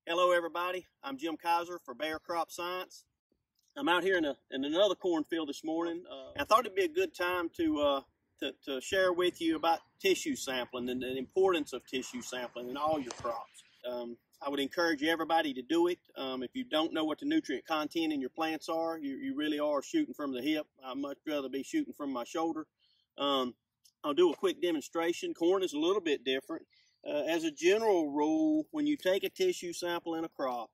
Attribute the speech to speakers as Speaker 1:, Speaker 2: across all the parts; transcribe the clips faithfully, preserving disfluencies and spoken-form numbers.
Speaker 1: Hello everybody, I'm Jim Kaiser for Bayer Crop Science. I'm out here in, a, in another cornfield this morning. Uh, I thought it'd be a good time to, uh, to, to share with you about tissue sampling and the importance of tissue sampling in all your crops. Um, I would encourage everybody to do it. Um, if you don't know what the nutrient content in your plants are, you, you really are shooting from the hip. I'd much rather be shooting from my shoulder. Um, I'll do a quick demonstration. Corn is a little bit different. Uh, as a general rule, when you take a tissue sample in a crop,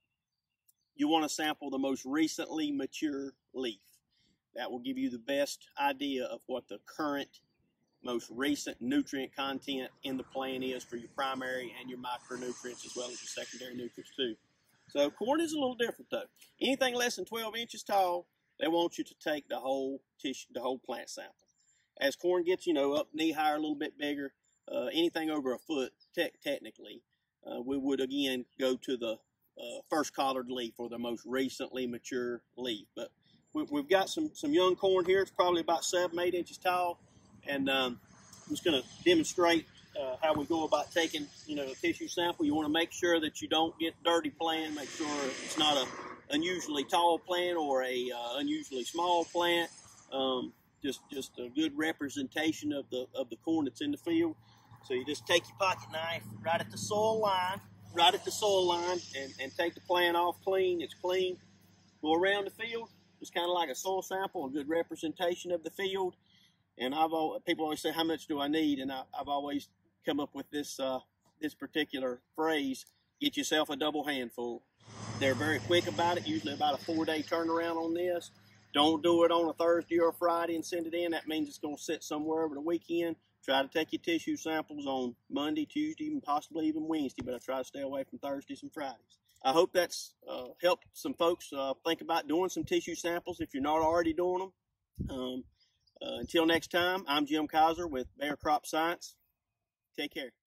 Speaker 1: you want to sample the most recently mature leaf. That will give you the best idea of what the current, most recent nutrient content in the plant is for your primary and your micronutrients, as well as your secondary nutrients too. So corn is a little different though. Anything less than twelve inches tall, they want you to take the whole tissue, the whole plant sample. As corn gets, you know, up knee high or a little bit bigger, uh, anything over a foot, te technically, uh, we would again go to the uh, first collared leaf or the most recently mature leaf. But we, we've got some some young corn here. It's probably about seven, eight inches tall, and um, I'm just going to demonstrate uh, how we go about taking, you know, a tissue sample. You want to make sure that you don't get dirty plant. Make sure it's not a unusually tall plant or a uh, unusually small plant. Um, just just a good representation of the of the corn that's in the field. So you just take your pocket knife right at the soil line, right at the soil line, and, and take the plant off clean. It's clean. Go around the field. It's kind of like a soil sample, a good representation of the field. And I've always, people always say, how much do I need? And I, I've always come up with this uh, this particular phrase: get yourself a double handful. They're very quick about it. Usually about a four-day turnaround on this. Don't do it on a Thursday or a Friday and send it in. That means it's going to sit somewhere over the weekend. Try to take your tissue samples on Monday, Tuesday, and possibly even Wednesday, but I try to stay away from Thursdays and Fridays. I hope that's uh, helped some folks uh, think about doing some tissue samples if you're not already doing them. Um, uh, until next time, I'm Jim Kaiser with Bayer Crop Science. Take care.